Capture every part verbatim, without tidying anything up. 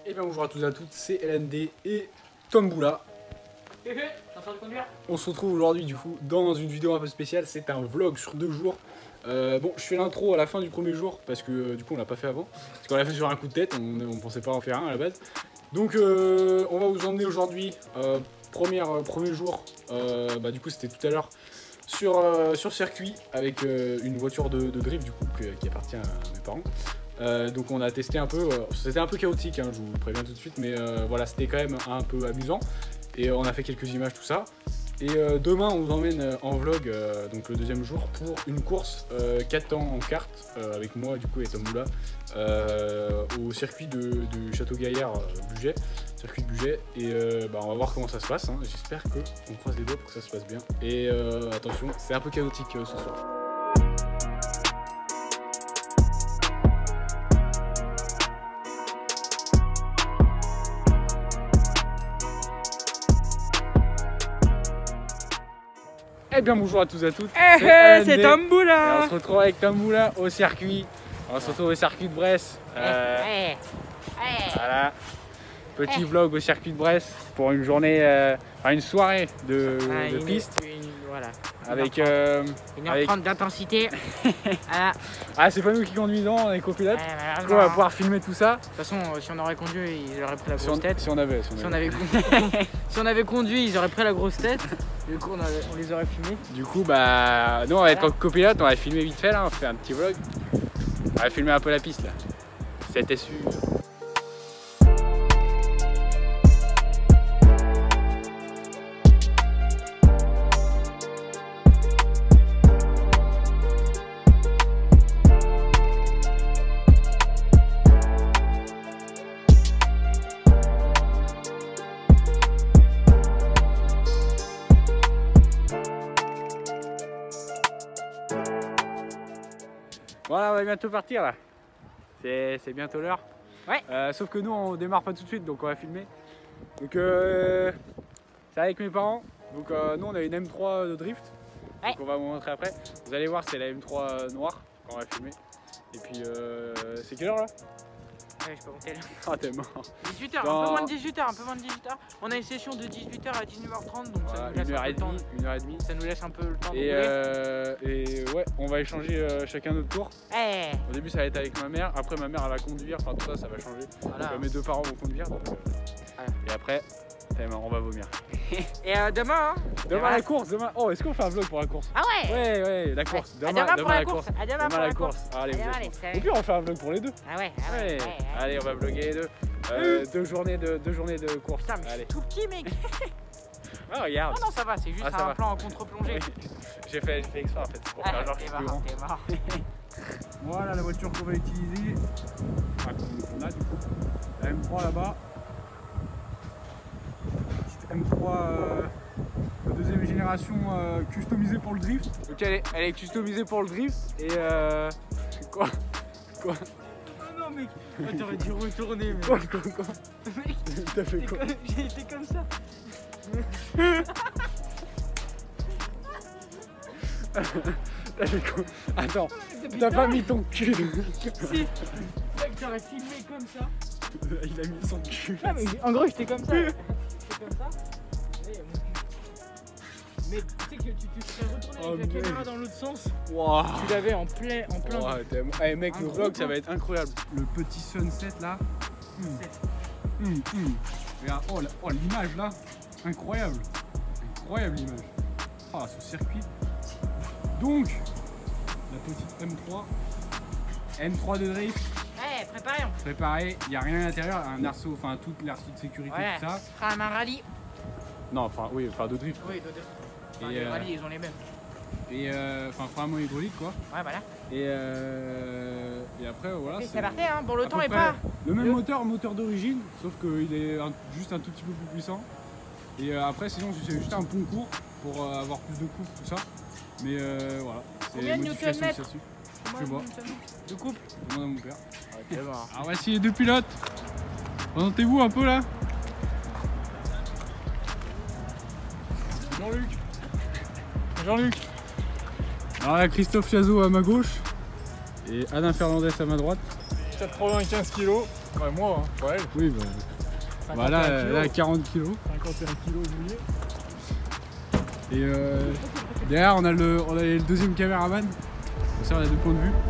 Et bien bonjour à tous et à toutes, c'est L N D et Tomboula. T'es en train de conduire? On se retrouve aujourd'hui du coup dans une vidéo un peu spéciale, c'est un vlog sur deux jours. Euh, bon, je fais l'intro à la fin du premier jour parce que euh, du coup on l'a pas fait avant. Parce qu'on l'a fait sur un coup de tête, on, on pensait pas en faire un à la base. Donc euh, on va vous emmener aujourd'hui, euh, premier, euh, premier jour, euh, bah, du coup c'était tout à l'heure, sur, euh, sur circuit avec euh, une voiture de, de drift du coup que, qui appartient à mes parents. Euh, donc on a testé un peu, euh, c'était un peu chaotique, hein, je vous préviens tout de suite, mais euh, voilà, c'était quand même un peu amusant. Et euh, on a fait quelques images, tout ça. Et euh, demain on vous emmène euh, en vlog, euh, donc le deuxième jour, pour une course euh, quatre temps en kart, euh, avec moi du coup et Tomboula, euh, au circuit de, de Château-Gaillard, euh, Bugey, circuit de Bugey. Et euh, bah, on va voir comment ça se passe, hein. J'espère qu'on croise les doigts pour que ça se passe bien. Et euh, attention, c'est un peu chaotique euh, ce soir. Eh bien bonjour à tous et à toutes, Eh hey, c'est Tomboula. On se retrouve avec Tomboula au circuit, on se retrouve au circuit de Bresse, euh, hey, hey. Voilà, petit hey. Vlog au circuit de Bresse pour une journée, euh, enfin une soirée de, ah, de une, piste, une, voilà. avec euh, une heure trente d'intensité. Voilà. Ah c'est pas nous qui conduisons, on est copilotes, ouais, du coup on va pouvoir filmer tout ça. De toute façon si on aurait conduit ils auraient pris la grosse si on, tête. Si on avait, si on si avait. On avait, si on avait conduit ils auraient pris la grosse tête. Du coup on, avait, on les aurait filmés. Du coup bah nous on va être voilà. Copilote, on va filmer vite fait là, on va faire un petit vlog. On va filmer un peu la piste là. C'était sûr. Voilà, on va bientôt partir là. C'est bientôt l'heure. Ouais. Euh, sauf que nous on démarre pas tout de suite donc on va filmer. Donc euh, c'est avec mes parents. Donc euh, nous on a une M trois de drift. Ouais. Donc on va vous montrer après. Vous allez voir c'est la M trois noire quand on va filmer. Et puis euh, c'est quelle heure là? Ouais, je peux compter là. Ah t'es mort. dix-huit heures, Dans... un peu moins de dix-huit heures, un peu moins de dix-huit heures. On a une session de dix-huit heures à dix-neuf heures trente, donc voilà, ça nous laisse une heure un peu et le temps. demie, une heure et demie. Ça nous laisse un peu le temps de et, rouler. euh, et ouais, on va échanger euh, chacun notre tour. Hey. Au début ça va être avec ma mère, après ma mère elle va conduire, enfin tout ça ça va changer. Voilà. Donc, mes deux parents vont conduire. Donc, euh, voilà. Et après, on va vomir. Et euh, demain, hein. Demain voilà. la course, demain. Oh, est-ce qu'on fait un vlog pour la course? Ah ouais. Ouais, ouais, la course. Ouais. Demain, demain, demain pour la, la course. course. À demain, demain pour la la course. course. Allez, allez, vous allez, allez, au pire, on fait un vlog pour les deux. Ah ouais, ah ouais, ouais. ouais, ouais. Allez, on va vlogger les deux. Euh, deux journées de deux journées de course. Putain, mais allez. Je suis tout petit, mec. Ah, regarde. Non, non, ça va, c'est juste ah, un va. plan en contre-plongée. Oui. J'ai fait, fait exprès en fait, pour ah, faire genre que je suis plus grand. Voilà la voiture qu'on va utiliser. Enfin, qu'on a du coup. La M trois là-bas. Petite M trois euh, de deuxième génération euh, customisée pour le drift. Donc elle est, elle est customisée pour le drift et euh... Quoi Quoi Oh non mec, oh, t'aurais dû retourner mec. Quoi quoi quoi Mec, t'as fait quoi? J'ai été comme ça. T'as fait quoi? Attends, t'as pas mis ton cul. Si, mec t'aurais filmé comme ça. Il a mis son cul. Ah, mais en gros j'étais comme ça. J'étais comme ça. Mais tu sais que tu, tu serais retourné oh, avec la caméra dans l'autre sens. Wow. Tu l'avais en plein en plein. Wow, hey, mec, le vlog ça va être incroyable. Le petit sunset là. Mmh. Mmh, mmh. Regarde, oh, oh l'image là. Incroyable. Incroyable l'image. Ah oh, ce circuit. Donc la petite M trois. M trois de drift. Ouais, préparé. Préparé, il n'y a rien à l'intérieur, un arceau, enfin tout l'arceau de sécurité, ouais, tout ça. Ce sera un rallye. Non, enfin oui, enfin de drift. Oui, de drift. Enfin, et les euh, rallyes, ils ont les mêmes. Et euh, enfin vraiment hydraulique quoi. Ouais, voilà. Et, euh, et après voilà. Okay, c'est parti, hein. Bon, le temps est pas. Le même le... moteur, moteur d'origine, sauf qu'il est un, juste un tout petit peu plus puissant. Et euh, après, sinon, c'est juste un pont court pour euh, avoir plus de couple, tout ça. Mais euh, voilà. Combien de newton-mètres? Je vois. De couple? Je demande à mon père. Okay, bon. Alors voici les deux pilotes. Présentez-vous un peu là. Jean-Luc. Jean-Luc. Alors là, Christophe Chazot à ma gauche et Alain Fernandez à ma droite. quatre-vingt-quinze kilos. Enfin, moi, hein, pas elle. Oui, bah. Voilà, elle a quarante kilos. cinquante et un kilos, oublié. Et euh, derrière, on a, le, on a le deuxième caméraman. Comme ça, on a deux points de vue.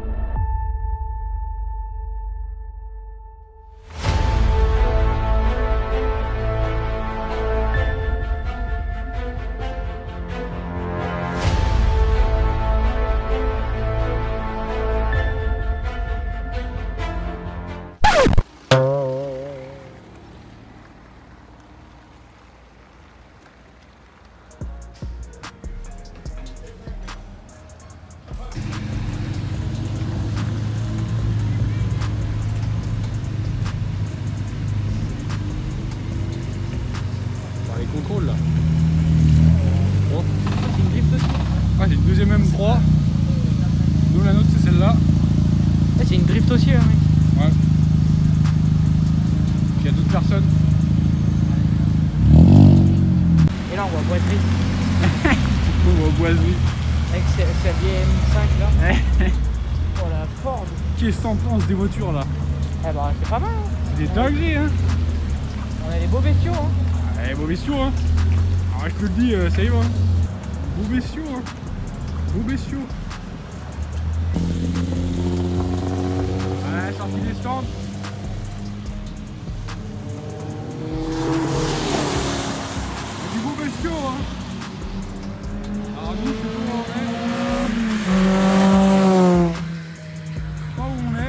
Contrôle là. Bon. C'est une drift aussi. Ah, c'est une deuxième M trois. Nous, la nôtre, c'est celle-là. Ah, c'est une drift aussi, là, mec. Ouais. Il y a d'autres personnes. Et là, on voit boiserie. On voit boiserie. Avec sa vieille M cinq là. Oh la Ford. Qu'est-ce que t'en penses des voitures là? Eh bah, c'est pas mal. Hein. C'est des dingueries, hein. On a des beaux bestiaux, hein. Eh, beau bestiaux, hein. Alors, je te le dis, euh, ça y va. Hein. Beau bestiaux, hein. Beau bestiaux. Ouais, sortie des stands. Du beau bestiaux, hein. Alors, nous, c'est où on est. Je sais pas où on est.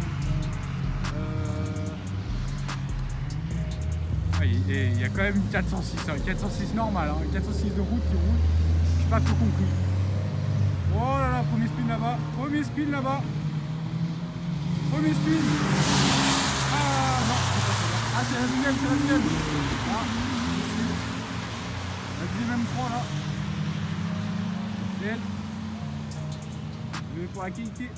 Il y a quand même une quatre cent six, hein. Une quatre cent six normale, hein. Une quatre cent six de route qui roule. Je suis pas trop compris. Oh là là, premier spin là-bas. Premier spin là-bas. Premier spin. Ah non, c'est pas ça. Ah, c'est la deuxième, c'est la deuxième. Ah, ici. La deuxième M trois là. C'est elle. Je vais pour la qualité.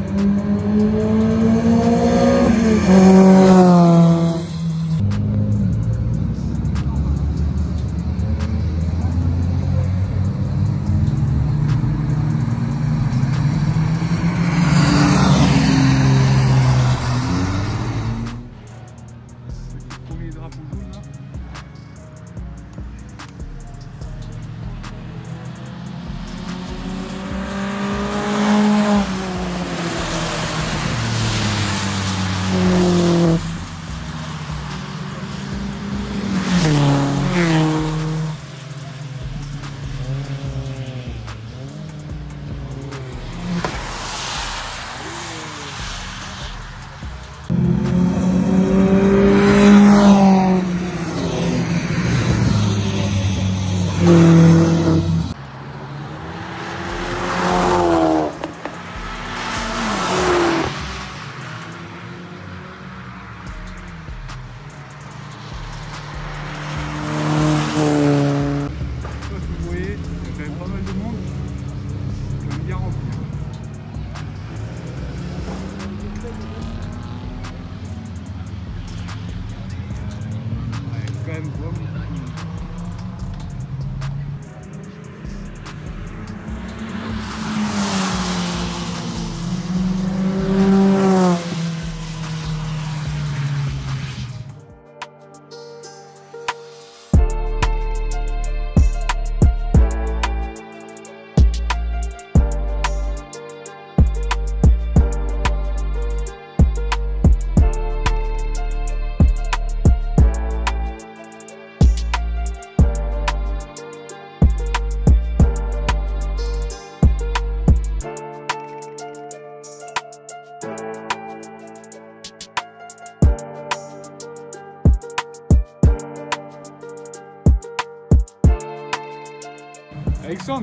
Alexandre,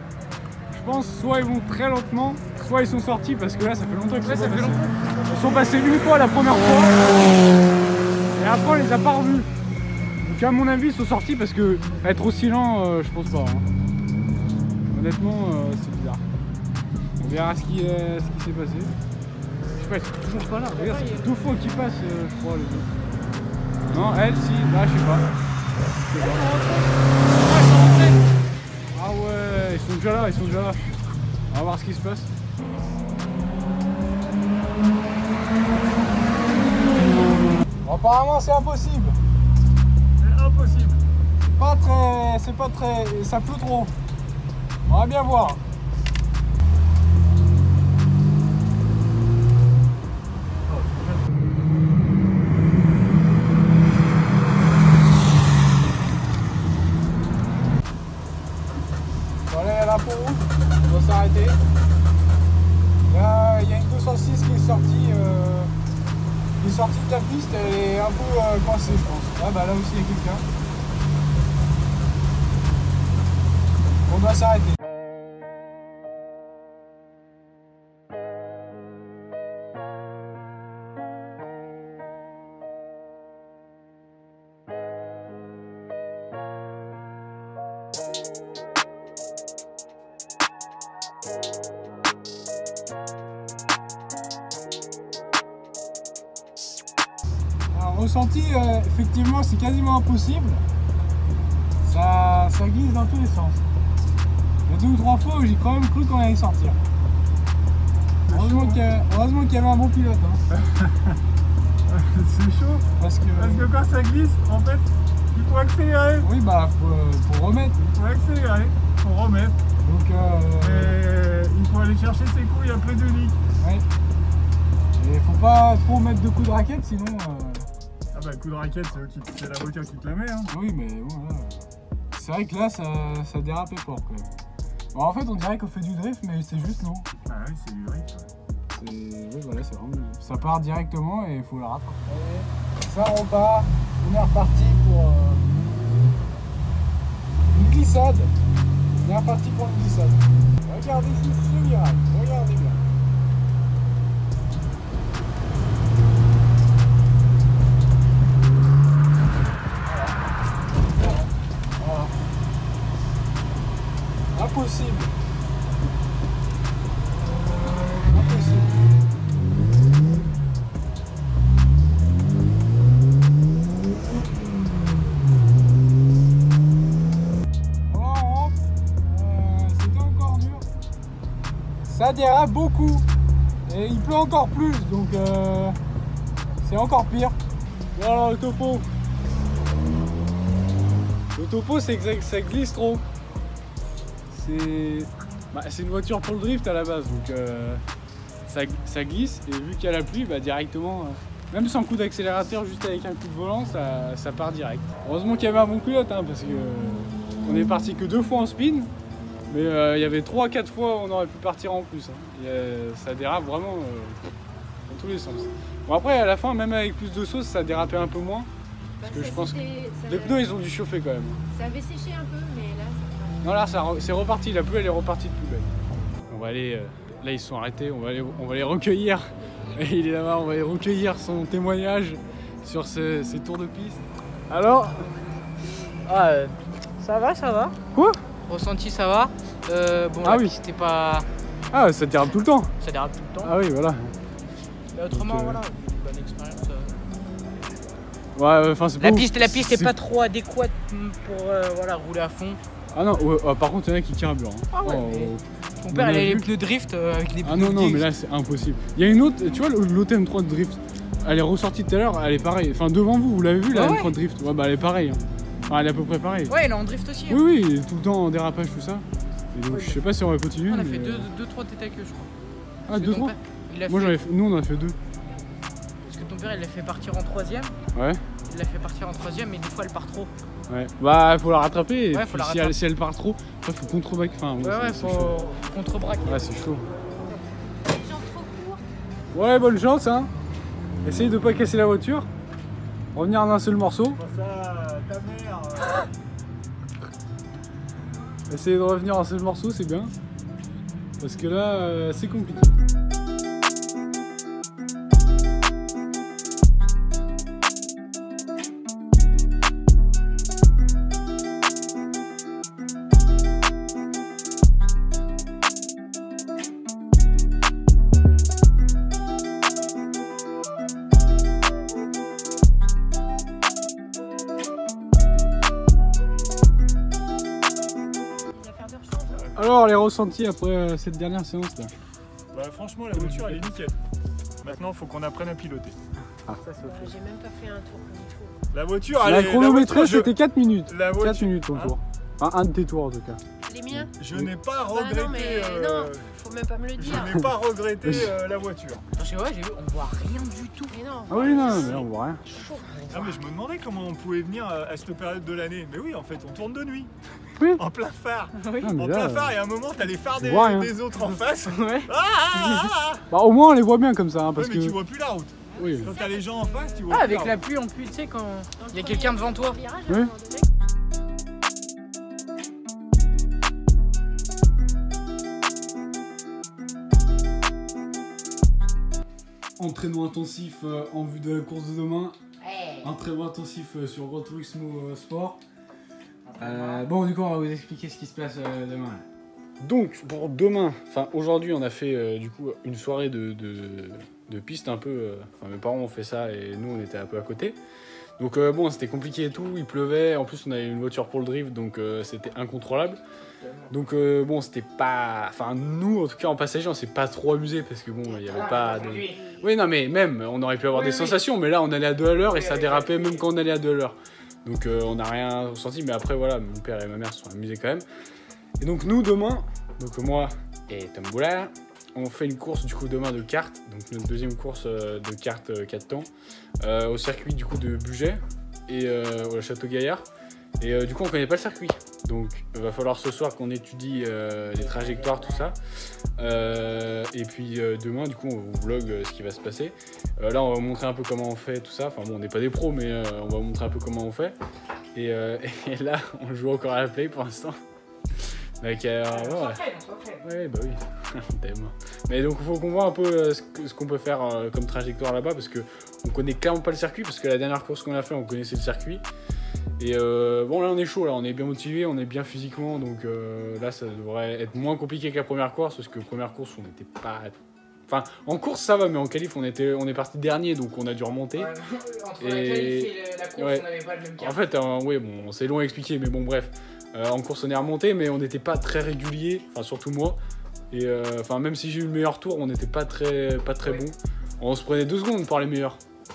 je pense soit ils vont très lentement, soit ils sont sortis parce que là ça fait longtemps qu'ils sont, longtemps. Ils sont passés une fois la première fois et après on les a pas revus. Donc à mon avis ils sont sortis parce que être aussi lent, euh, je pense pas. Hein. Honnêtement euh, c'est bizarre. On verra ce qui, euh, ce qui s'est passé. Je sais pas, ils sont toujours pas là. Regarde, ça fait deux fois qu'ils passent euh, je crois les deux. Non, elle si, là je sais pas. Je sais pas. Ah ouais, ils sont déjà là, ils sont déjà là. On va voir ce qui se passe. Bon, apparemment c'est impossible. C'est impossible. C'est pas très... c'est pas très... ça pleut trop. On va bien voir. Bon, là il y a la peau rouge, on va s'arrêter. Là il y a une deux cent six qui est sortie, euh, qui est sortie de la piste, elle est un peu euh, coincée je pense. Ah bah là aussi il y a quelqu'un. On doit s'arrêter. Alors, ressenti, euh, effectivement, c'est quasiment impossible. Ça, ça glisse dans tous les sens. Il y a deux ou trois fois où j'ai quand même cru qu'on allait sortir. Heureusement qu'il y, heureusement qu'il y avait un bon pilote. Hein. C'est chaud. Parce que, Parce que quand ça glisse, en fait, il faut accélérer. oui, bah, faut, faut remettre. Il faut accélérer, il faut remettre. Donc, euh, Mais il faut aller chercher ses couilles après deux lits. ouais. Et faut pas trop mettre de coups de raquette, sinon. Euh... Ah bah, le coup de raquette, c'est la voiture qui te la met. Hein. Oui, mais bon, là. C'est vrai que là, ça, ça dérapait fort quand même. Bon, en fait, on dirait qu'on fait du drift, mais c'est juste non. Ah oui, c'est du drift. C'est... Oui, voilà, c'est vraiment... Ça part directement et il faut la rattraper. Ça repart. On est reparti pour euh... une glissade. On est reparti pour une glissade. Regardez juste ce virage. Regardez bien. Voilà. Voilà. Impossible. Ça dérape beaucoup et il pleut encore plus, donc euh, c'est encore pire. Voilà le topo. Le topo, c'est que ça, ça glisse trop. C'est bah, c'est une voiture pour le drift à la base, donc euh, ça, ça glisse et vu qu'il y a la pluie, bah, directement, euh, même sans coup d'accélérateur, juste avec un coup de volant, ça, ça part direct. Heureusement qu'il y avait un bon pilote, hein, parce que euh, on est parti que deux fois en spin. Mais euh, il y avait trois quatre fois où on aurait pu partir en plus. Hein. Et, euh, ça dérape vraiment euh, dans tous les sens. Bon après à la fin, même avec plus de sauce, ça dérapait un peu moins. Parce Bah, que je pense que ça- les pneus ils ont dû chauffer quand même. Ça avait séché un peu, mais là, ça Non là ça re- c'est reparti, la pluie elle est repartie de plus belle. On va aller, euh, là ils sont arrêtés, on va, aller, on va les recueillir. Et il est là-bas, on va aller recueillir son témoignage sur ce- ces tours de piste. Alors, Ah, euh, ça va, ça va. quoi? Ressenti, ça va. Euh, bon, Ah la oui. piste, c'était pas. Ah ça dérape tout le temps. Ça dérape tout le temps. Ah oui voilà. Mais autrement, donc, euh, voilà, bonne expérience. euh. Ouais, enfin c'est La pas piste, ouf. la piste est C'est- pas trop adéquate pour euh, voilà, rouler à fond. Ah non, ouais, ah, par contre il y en a qui carburent. Hein. Ah ouais, Oh, mais- oh. Ton père, On a il a les vu. pneus drift euh, avec des pneus Ah non, non, dix. mais là c'est impossible. Il y a une autre, tu vois, l'O T M trois de drift, elle est ressortie tout à l'heure, elle est pareille. Enfin, devant vous, vous l'avez vu la Ah M ouais. trois de drift? Ouais, bah elle est pareille. Hein. Enfin, elle est à peu près pareille. Ouais, il est en drift aussi. hein. Oui, oui, tout le temps en dérapage, tout ça. Et donc, Ouais, je sais pas si on va continuer. On a mais- fait deux trois têtes à queue, je crois. Ah, Parce que deux, ton trois père, il a Moi, fait- j'en ai fait... Nous, on en a fait deux. Parce que ton père, il l'a fait partir en troisième. Ouais. Il l'a fait partir en troisième, mais des fois, elle part trop. Ouais. Bah, faut la rattraper. Et Ouais, puis, faut la si, rattraper. elle, si elle part trop, après, faut contre-back. Enfin, Ouais, c'est- ouais, c'est faut chaud. contre-braquer. Ouais, c'est chaud. va. Les gens trop courts. Ouais, bonne chance, hein. Essaye de pas casser la voiture. Revenir en un seul morceau. Bon, ça, ta mère. euh, Essayer de revenir en seul morceau, c'est bien. Parce que là, euh, c'est compliqué. Il va faire de change. Alors, les ressentis après euh, cette dernière séance là. Bah, franchement, la voiture, elle est nickel. Maintenant, faut qu'on apprenne à piloter. Ah. Ça, c'est autre chose. J'ai même pas fait un tour comme il faut. La voiture, La elle est- chronométrée, la voiture, c'était quatre minutes. je- La quatre voiture, minutes ton Hein tour. Enfin, un de tes tours en tout cas. Les miens je n'ai pas Bah regretté. non, mais euh, non, faut même pas me le Je dire. n'ai pas regretté euh, la voiture. Parce que ouais, j'ai vu, on voit rien du tout. Mais non. Ah oui, non, mais là, on voit rien. Chaud. Ah mais je me demandais comment on pouvait venir à à cette période de l'année. Mais oui, en fait, on tourne de nuit. Oui. En plein phare. Oui. Ah, mais En là, plein euh, phare et à un moment, t'as les phares des, vois rien. des autres en face. Ouais. Ah, ah, ah, ah. bah, au moins, on les voit bien comme ça, hein, Ouais, parce mais que. tu vois plus la route. Oui. Quand t'as les gens en face, tu vois Ah, plus avec la la route. pluie en pluie, tu sais, quand Dans il y le a quelqu'un devant toi. premier virage, Oui. à un moment donné, Entraînement intensif euh, en vue de la course de demain. Entraînement intensif euh, sur Gran Turismo euh, Sport. Euh, bon, du coup, on va vous expliquer ce qui se passe euh, demain. Donc, pour demain, enfin aujourd'hui, on a fait euh, du coup une soirée de, de, de piste un peu. euh, Enfin, mes parents ont fait ça et nous, on était un peu à côté. Donc, euh, bon, c'était compliqué et tout. Il pleuvait. En plus, on avait une voiture pour le drift, donc euh, c'était incontrôlable. Donc, euh, bon, c'était pas. Enfin, nous, en tout cas, en passager, on s'est pas trop amusé parce que bon, il y avait pas de. Oui, non, mais même, on aurait pu avoir Oui, des oui. sensations, mais là, on allait à deux à l'heure et Oui, ça oui, dérapait oui. même quand on allait à deux à l'heure. Donc, euh, on n'a rien ressenti, mais après, voilà, mon père et ma mère se sont amusés quand même. Et donc, nous, demain, donc moi et Tom Boulard, on fait une course du coup demain de kart, donc notre deuxième course euh, de kart euh, quatre temps, euh, au circuit du coup de Bugey et euh, au Château Gaillard. Et euh, du coup, on connaît pas le circuit. Donc, il va falloir ce soir qu'on étudie euh, les trajectoires, tout ça. Euh, et puis euh, demain, du coup, on vous vlog euh, ce qui va se passer. Euh, là, on va vous montrer un peu comment on fait tout ça. Enfin, bon, on n'est pas des pros, mais euh, on va vous montrer un peu comment on fait. Et, euh, et là, on joue encore à la play pour l'instant. Donc, euh, ouais. Ouais, bah oui, t'es mort. Mais donc, il faut qu'on voit un peu euh, ce que- ce qu'on peut faire euh, comme trajectoire là-bas parce que on connaît clairement pas le circuit. Parce que la dernière course qu'on a fait, on connaissait le circuit. Et euh, bon, là, on est chaud, là, on est bien motivé, on est bien physiquement. Donc euh, là, ça devrait être moins compliqué que la première course parce que la première course, on n'était pas. Enfin, en course, ça va, mais en qualif, on, était, on est parti dernier, donc on a dû remonter. Ouais, entre Et- la qualif et la course, ouais. on n'avait pas le même En cas. fait, euh, oui, bon, c'est long à expliquer, mais bon, bref. Euh, en course, on est remonté, mais on n'était pas très régulier, enfin, surtout moi. Et euh, enfin, même si j'ai eu le meilleur tour, on n'était pas très, pas très Ouais. bon. On se prenait deux secondes par les meilleurs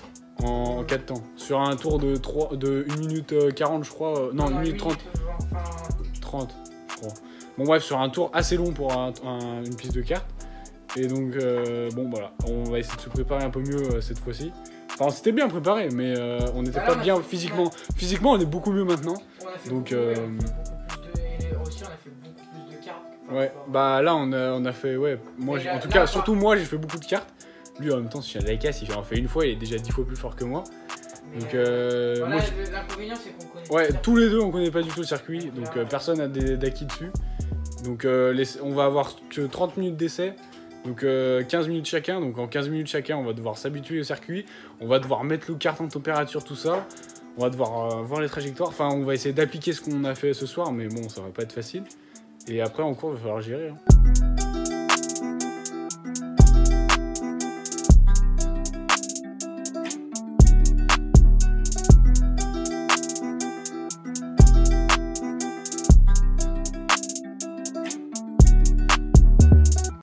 en quatre temps. Sur un tour de, trois, de une minute quarante, je crois. euh, non, une minute trente. Enfin, trente, je crois. Bon, bref, sur un tour assez long pour un- un- une piste de kart. Et donc, euh, bon, voilà, on va essayer de se préparer un peu mieux euh, cette fois-ci. Enfin, c'était bien préparé, mais euh, on n'était Bah là, pas on a bien fait- physiquement. Physiquement, on est beaucoup mieux maintenant. on a fait Donc, beaucoup, euh, ouais, on a fait beaucoup plus de... et aussi, on a fait beaucoup plus de cartes. par Ouais, rapport à- bah là, on a, on a fait, ouais. Moi, Mais j'ai- là- en tout là, cas, par- surtout moi, j'ai fait beaucoup de cartes. Lui, en même temps, si la casse, il en fait une fois, il est déjà dix fois plus fort que moi. Mais, Donc, euh, euh, voilà, moi, j'ai- l'inconvénient, c'est qu'on connaît ouais, pas tous les deux, on connaît pas du tout le circuit, donc euh, personne n'a des- d'acquis dessus. Donc, euh, les- on va avoir que trente minutes d'essai, donc euh, quinze minutes chacun. Donc, en quinze minutes chacun, on va devoir s'habituer au circuit, on va devoir mettre le kart en température, tout ça. On va devoir euh, voir les trajectoires. Enfin, on va essayer d'appliquer ce qu'on a fait ce soir, mais bon, ça va pas être facile. Et après, en cours, il va falloir gérer. hein.